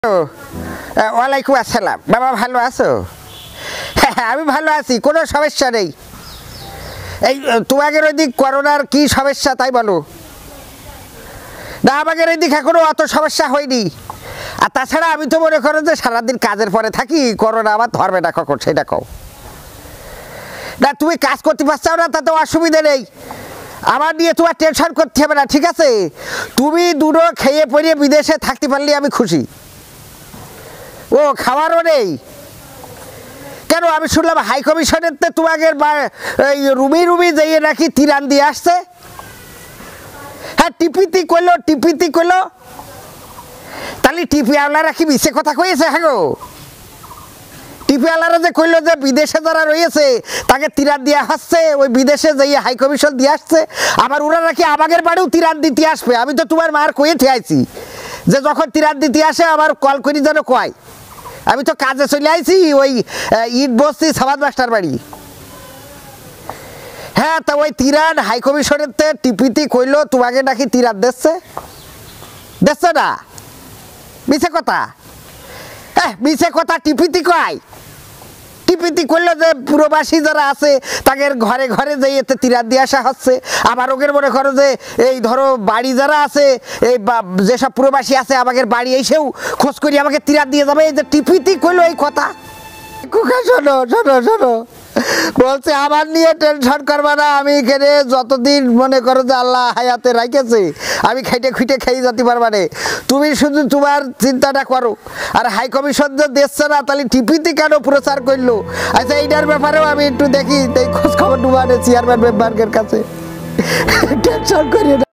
ওয়ালাইকুম আসসালাম। বাবা ভালো আছো? হ্যাঁ আমি ভালো আছি, কোনো সমস্যা নেই। এই তোমাদের ওই দিক করোনার কি সমস্যা তাই বলো না? আমাদের এই দিক এখনো অত সমস্যা হয়নি। আর তাছাড়া আমি তো মনে করো যে সারাদিন কাজের পরে থাকি, করোনা আমার ধরবে না কখন সেটা কও না। তুমি কাজ করতে পারছো না তাতে অসুবিধা নেই, আমার নিয়ে তোমার টেনশন করতে হবে না, ঠিক আছে? তুমি দুটো খেয়ে পরিয়ে বিদেশে থাকতে পারলে আমি খুশি। ও খাওয়ারও নেই কেন? আমি শুনলাম হাই কমিশনের তোমাদের রুমি রুমি যাইয়ে নাকি তিরান দিয়ে আসছে। হ্যাঁ টিপিতি কইলো তাহলে টিপিওয়ালারা কি মিছে কথা কইছে? হ্যাঁ গো, টিপিওয়ালারা যে কইলো যে বিদেশে যারা রয়েছে তাকে তিরান দেওয়া হচ্ছে, ওই বিদেশে যাইয়ে হাই কমিশন দিয়ে আসছে। আবার ওরা নাকি আমাদের বাড়িও তিরান দিতে আসবে। আমি তো তোমার মার কয়ে থেয়েছি যে যখন তিরান দিতে আসে আমার কল করি যেন কয়। আমি তো কাজে চলে আইছি ওই ইট বস্তি সাবাদ মাস্টার বাড়ি। হ্যাঁ তা ওই তিরান হাই কমিশনের টিপিতি কইলো তোমাকে নাকি তিরান দেখছে না? মিছে কথা, হ্যাঁ মিছে কথা। টিপিতি কয়, টিপিতি করলো যে প্রবাসী যারা আছে তাদের ঘরে ঘরে যাই এতে তিরান দিয়ে আসা হচ্ছে। আবার ওদের মনে করো যে এই ধরো বাড়ি যারা আছে, এই যেসব প্রবাসী আছে আমাদের বাড়ি এসেও খোঁজ করি আমাকে তিরান দিয়ে যাবে। এই যে টিপিতি করলো এই কথা। শোনো শোনো শোনো, বলছে আমার নিয়ে টেনশন করবা না, আমি এখানে যতদিন মনে করো যে আল্লাহ হায়াতে রাখেছে আমি খাইটে খুঁটে খেয়ে যেতে পারবা না। তুমি শুধু তোমার চিন্তাটা করো। আর হাই কমিশন যে দেখছে না তাহলে টিপিতে কেন প্রচার করলো? আচ্ছা এইটার ব্যাপারেও আমি একটু দেখি, খোঁজ খবর ডুবানে চেয়ারম্যান মেম্বারের কাছে। টেনশন করি না।